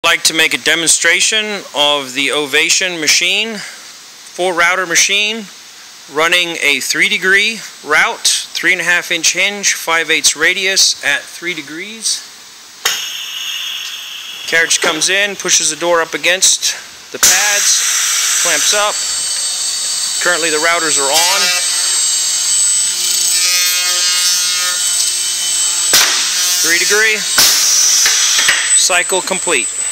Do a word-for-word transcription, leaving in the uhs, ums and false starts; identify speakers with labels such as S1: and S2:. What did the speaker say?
S1: Like to make a demonstration of the Ovation machine, four router machine, running a three degree route, three and a half inch hinge, five eighths radius at three degrees. Carriage comes in, pushes the door up against the pads, clamps up. Currently the routers are on. Three degree, cycle complete.